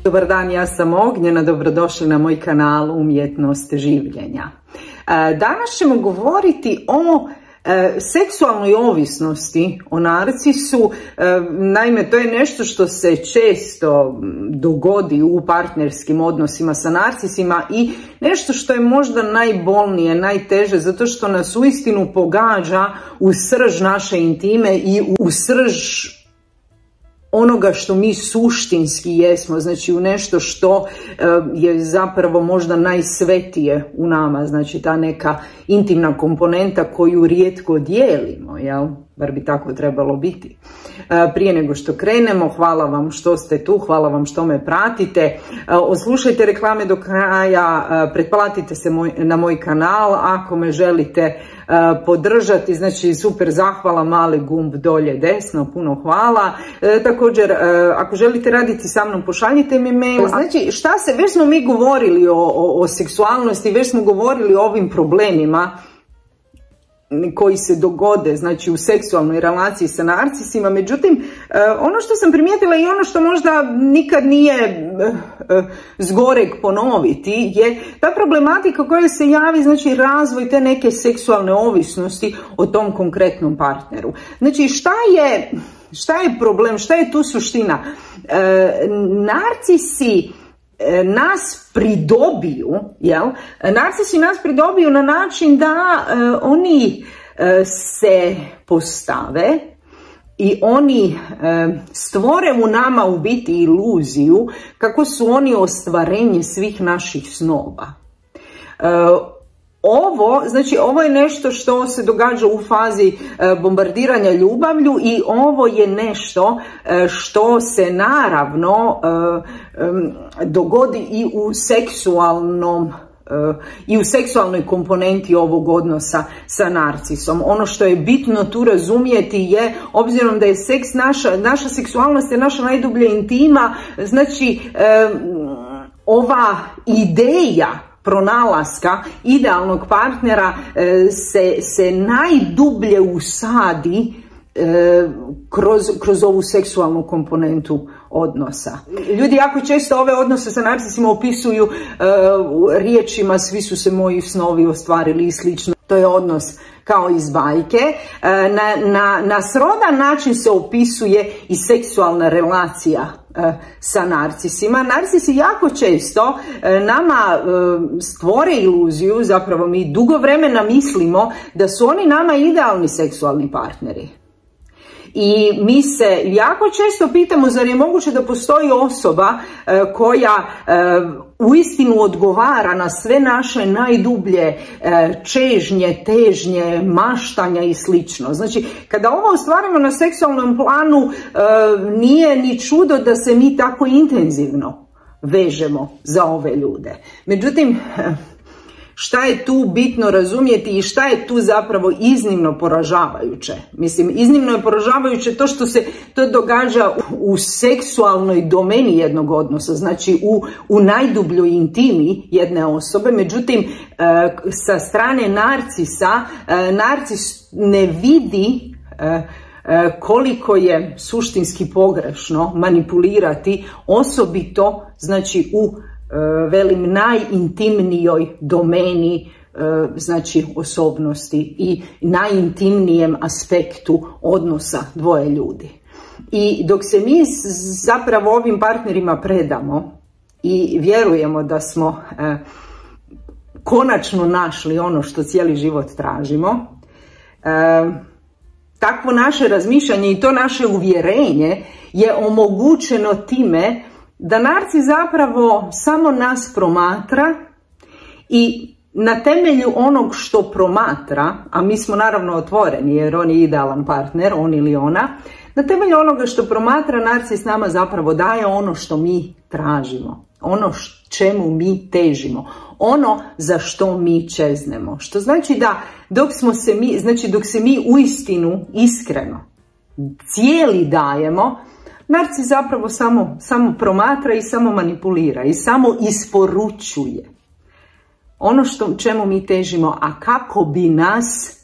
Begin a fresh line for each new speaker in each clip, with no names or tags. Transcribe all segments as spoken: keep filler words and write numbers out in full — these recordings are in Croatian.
Dobar dan, ja sam Ognjena, dobrodošli na moj kanal Umjetnost življenja. Danas ćemo govoriti o seksualnoj ovisnosti, o narcisu. Naime, to je nešto što se često dogodi u partnerskim odnosima sa narcisima i nešto što je možda najbolnije, najteže, zato što nas uistinu pogađa u srž naše intime i u srž onoga što mi suštinski jesmo, znači u nešto što je zapravo možda najsvetije u nama, znači ta neka intimna komponenta koju rijetko dijelimo, jel? Bar bi tako trebalo biti. Prije nego što krenemo, hvala vam što ste tu, hvala vam što me pratite. Oslušajte reklame do kraja, pretplatite se na moj kanal ako me želite podržati, znači super zahvala, mali gumb dolje desno, puno hvala. Također, ako želite raditi sa mnom, pošaljite mi mail. Znači, šta se, već smo mi govorili o, o, o seksualnosti, već smo govorili o ovim problemima koji se dogode, znači u seksualnoj relaciji sa narcisima. Međutim, ono što sam primijetila i ono što možda nikad nije zgoreg ponoviti je ta problematika koja se javi, znači razvoj te neke seksualne ovisnosti o tom konkretnom partneru. Znači, šta je, šta je problem, šta je tu suština? Narcisi nas pridobiju, jel? Narcisi nas pridobiju na način da uh, oni uh, se postave i oni uh, stvore u nama u biti iluziju kako su oni ostvarenje svih naših snova. Uh, Ovo, znači ovo je nešto što se događa u fazi bombardiranja ljubavlju i ovo je nešto što se naravno dogodi i u seksualnom i u seksualnoj komponenti ovog odnosa sa narcisom. Ono što je bitno tu razumjeti je, obzirom da je seks naša, naša seksualnost je naša najdublja intima, znači ova ideja pronalaska idealnog partnera se, se najdublje usadi kroz, kroz ovu seksualnu komponentu odnosa. Ljudi jako često ove odnose sa narcisima opisuju uh, riječima svi su se moji snovi ostvarili i slično. To je odnos kao iz bajke. Na, na, na srodan način se opisuje i seksualna relacija sa narcisima. Narcisi jako često nama stvore iluziju, zapravo mi dugo vremena mislimo da su oni nama idealni seksualni partneri. I mi se jako često pitamo, zar je moguće da postoji osoba koja uistinu odgovara na sve naše najdublje čežnje, težnje, maštanja i slično. Znači, kada ovo ostvarimo na seksualnom planu, nije ni čudo da se mi tako intenzivno vežemo za ove ljude. Međutim, šta je tu bitno razumjeti i šta je tu zapravo iznimno poražavajuće? Mislim, iznimno je poražavajuće to što se to događa u seksualnoj domeni jednog odnosa, znači u, u najdubljoj intimi jedne osobe. Međutim, sa strane narcisa, narcis ne vidi koliko je suštinski pogrešno manipulirati, osobito znači u velim najintimnijoj domeni, znači osobnosti i najintimnijem aspektu odnosa dvoje ljudi. I dok se mi zapravo ovim partnerima predamo i vjerujemo da smo eh, konačno našli ono što cijeli život tražimo, eh, takvo naše razmišljanje i to naše uvjerenje je omogućeno time da narcis zapravo samo nas promatra i na temelju onog što promatra, a mi smo naravno otvoreni jer on je idealan partner, on ili ona, na temelju onoga što promatra, narcis nama zapravo daje ono što mi tražimo, ono čemu mi težimo, ono za što mi čeznemo. Što znači da dok smo se mi, znači dok se mi uistinu iskreno cijeli dajemo, narcis zapravo samo, samo promatra i samo manipulira i samo isporučuje ono što, čemu mi težimo, a kako bi nas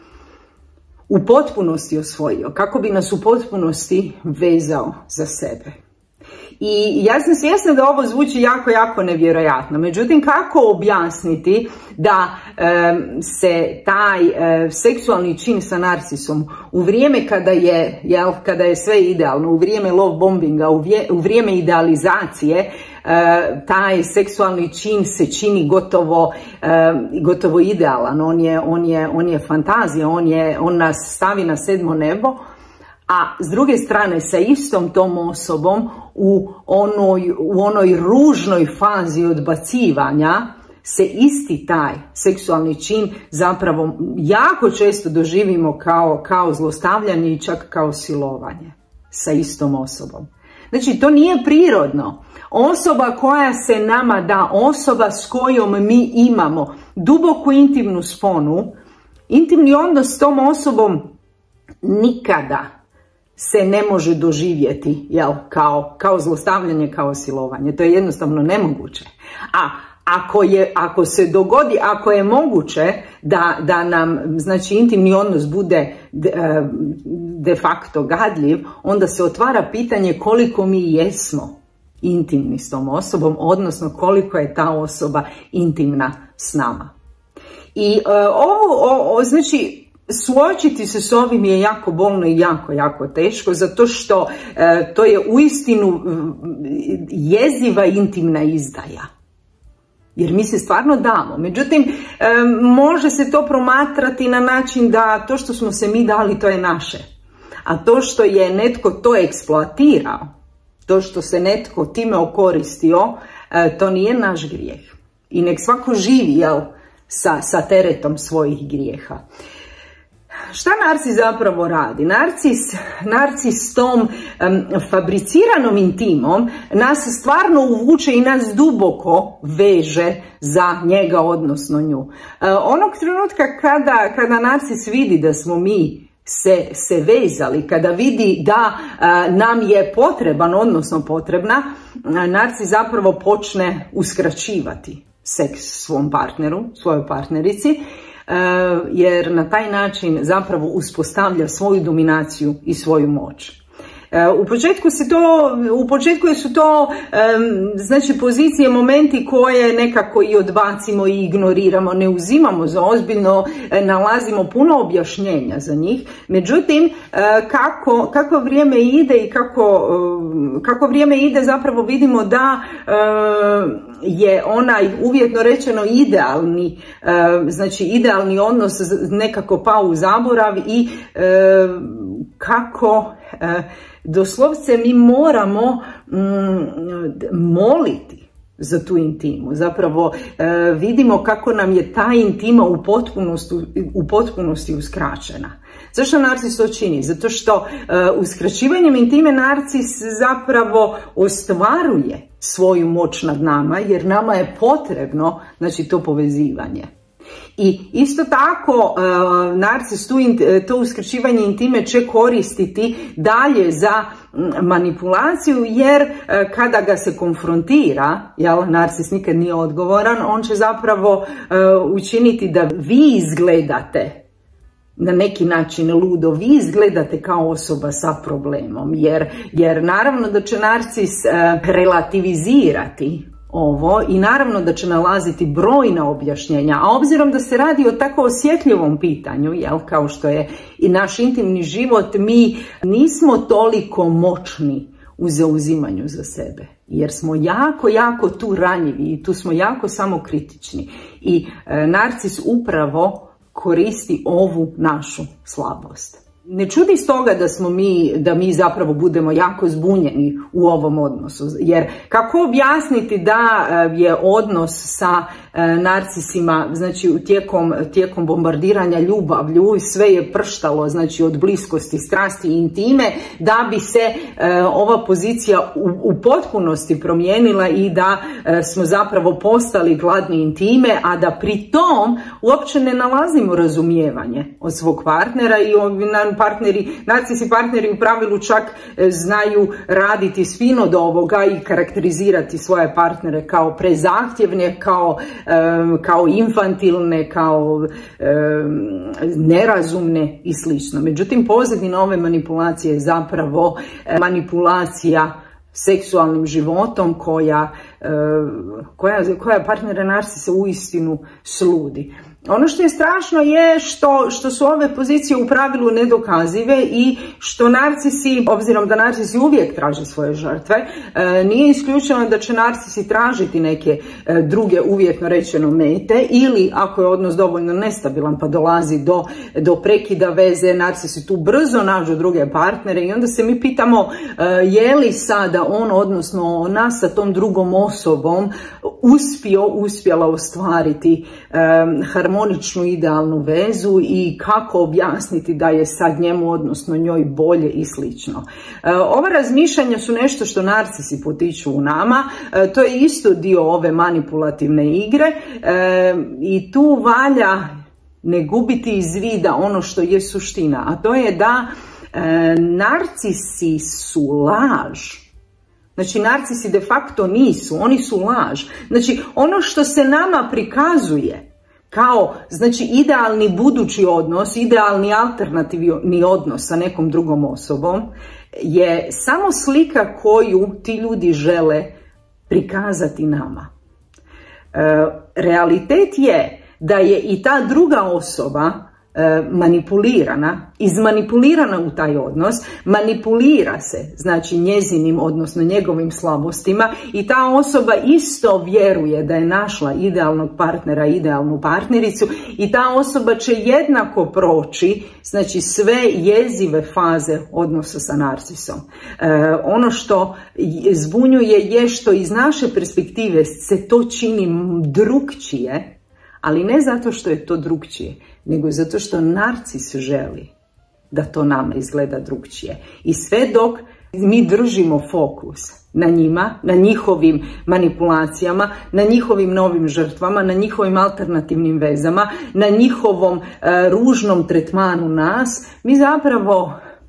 u potpunosti osvojio, kako bi nas u potpunosti vezao za sebe. I ja sam svjesna da ovo zvuči jako, jako nevjerojatno. Međutim, kako objasniti da um, se taj uh, seksualni čin sa narcisom u vrijeme kada je, jel, kada je sve idealno, u vrijeme love bombinga, u, vje, u vrijeme idealizacije, Uh, taj seksualni čin se čini gotovo, uh, gotovo idealan, on je, on je, on je fantazija, on, je, on nas stavi na sedmo nebo, a s druge strane sa istom tom osobom u onoj, u onoj ružnoj fazi odbacivanja se isti taj seksualni čin zapravo jako često doživimo kao, kao zlostavljanje i čak kao silovanje sa istom osobom. Znači, to nije prirodno. Osoba koja se nama da, osoba s kojom mi imamo duboku intimnu sponu, intimni odnos s tom osobom nikada se ne može doživjeti, jel, kao, kao zlostavljanje, kao silovanje. To je jednostavno nemoguće. A ako, je, ako se dogodi, ako je moguće da, da nam, znači, intimni odnos bude de, de facto gadljiv, onda se otvara pitanje koliko mi jesmo intimni s tom osobom, odnosno koliko je ta osoba intimna s nama. I uh, ovo, o, o, znači, suočiti se s ovim je jako bolno i jako, jako teško, zato što uh, to je uistinu uh, jeziva intimna izdaja. Jer mi se stvarno damo. Međutim, um, može se to promatrati na način da to što smo se mi dali, to je naše. A to što je netko to eksploatirao, to što se netko time okoristio, to nije naš grijeh. I nek svako živi, jel, sa, sa teretom svojih grijeha. Šta narcis zapravo radi? Narcis, narcis tom um, fabriciranom intimom nas stvarno uvuče i nas duboko veže za njega, odnosno nju. Uh, onog trenutka kada, kada narcis vidi da smo mi Se, se vezali, kada vidi da a, nam je potreban, odnosno potrebna, a, narcis zapravo počne uskraćivati seks svom partneru, svojoj partnerici, a, jer na taj način zapravo uspostavlja svoju dominaciju i svoju moć. U početku, se to, u početku su to znači, pozicije, momenti koje nekako i odbacimo i ignoriramo, ne uzimamo za ozbiljno, nalazimo puno objašnjenja za njih. Međutim, kako, kako vrijeme ide i kako, kako vrijeme ide zapravo vidimo da je onaj uvjetno rečeno idealni, znači idealni odnos nekako pao u zaborav i kako doslovce mi moramo mm, moliti za tu intimu. Zapravo e, vidimo kako nam je ta intima u potpunosti, u potpunosti uskraćena. Zašto narcis to čini? Zato što e, uskraćivanjem intime narcis zapravo ostvaruje svoju moć nad nama, jer nama je potrebno, znači, to povezivanje. I isto tako uh, narcis tu, to uskraćivanje intime će koristiti dalje za manipulaciju, jer uh, kada ga se konfrontira, jel, narcis nikad nije odgovoran, on će zapravo uh, učiniti da vi izgledate na neki način ludo, vi izgledate kao osoba sa problemom, jer, jer naravno da će narcis uh, relativizirati ovo i naravno da će nalaziti brojna objašnjenja, a obzirom da se radi o tako osjetljivom pitanju, jel, kao što je i naš intimni život, mi nismo toliko moćni u zauzimanju za sebe, jer smo jako, jako tu ranjivi i tu smo jako samokritični i e, narcis upravo koristi ovu našu slabost. Ne čudi stoga da smo mi, da mi zapravo budemo jako zbunjeni u ovom odnosu, jer kako objasniti da je odnos sa narcisima, znači tijekom, tijekom bombardiranja ljubavlju, sve je prštalo, znači od bliskosti, strasti i intime, da bi se e, ova pozicija u, u potpunosti promijenila i da e, smo zapravo postali gladni intime, a da pri tom uopće ne nalazimo razumijevanje od svog partnera i ovi partneri, narcisi partneri u pravilu čak e, znaju raditi spin od ovoga i karakterizirati svoje partnere kao prezahtjevne, kao kao infantilne, kao e, nerazumne i slično. Međutim, pozadina ove manipulacije je zapravo manipulacija seksualnim životom, koja, koja, koja partnera narcisa uistinu sludi. Ono što je strašno je što, što su ove pozicije u pravilu nedokazive i što narcisi, obzirom da narcisi uvijek traže svoje žrtve, nije isključeno da će narcisi tražiti neke druge uvjetno rečeno mete, ili ako je odnos dovoljno nestabilan pa dolazi do, do prekida veze, narcisi tu brzo nađu druge partnere i onda se mi pitamo je li sada on, odnosno ona sa tom drugom osobom uspio, uspjela ostvariti um, harmoničnu idealnu vezu i kako objasniti da je sad njemu, odnosno njoj, bolje i slično. Uh, ova razmišljanja su nešto što narcisi potiču u nama, uh, to je isto dio ove manipulativne igre uh, i tu valja ne gubiti iz vida ono što je suština, a to je da uh, narcisi su laž. Znači, narcisi de facto nisu, oni su laž. Znači, ono što se nama prikazuje kao, znači, idealni budući odnos, idealni alternativni odnos sa nekom drugom osobom, je samo slika koju ti ljudi žele prikazati nama. E, realitet je da je i ta druga osoba manipulirana, izmanipulirana u taj odnos, manipulira se, znači, njezinim, odnosno njegovim slabostima, i ta osoba isto vjeruje da je našla idealnog partnera, idealnu partnericu, i ta osoba će jednako proći, znači, sve jezive faze odnosa sa narcisom. E, ono što zbunjuje je što iz naše perspektive se to čini drukčije, ali ne zato što je to drukčije, nego zato što narcis želi da to nama izgleda drukčije. I sve dok mi držimo fokus na njima, na njihovim manipulacijama, na njihovim novim žrtvama, na njihovim alternativnim vezama, na njihovom e, ružnom tretmanu nas, mi zapravo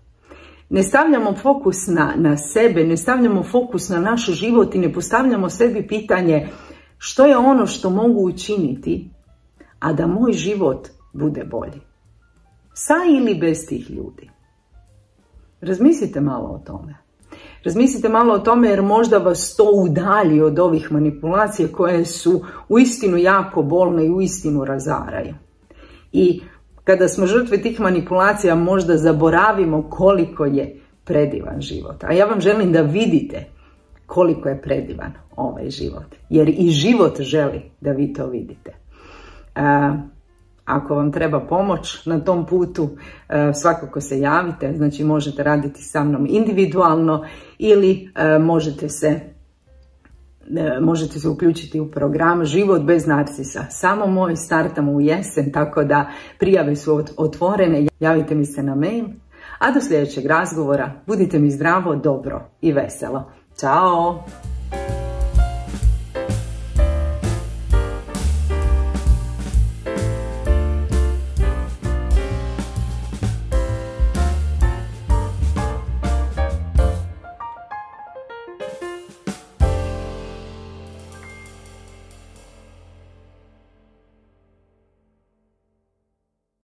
ne stavljamo fokus na, na sebe, ne stavljamo fokus na naš život i ne postavljamo sebi pitanje što je ono što mogu učiniti, a da moj život bude bolji. Sa ili bez tih ljudi. Razmislite malo o tome. Razmislite malo o tome, jer možda vas to udalji od ovih manipulacija koje su uistinu jako bolne i uistinu razaraju. I kada smo žrtve tih manipulacija, možda zaboravimo koliko je predivan život. A ja vam želim da vidite koliko je predivan ovaj život. Jer i život želi da vi to vidite. Uh, Ako vam treba pomoć na tom putu, svakako se javite, znači možete raditi sa mnom individualno ili možete se, možete se uključiti u program Život bez narcisa. Samo moj, startamo u jesen, tako da prijave su otvorene, javite mi se na mail. A do sljedećeg razgovora budite mi zdravo, dobro i veselo. Ćao!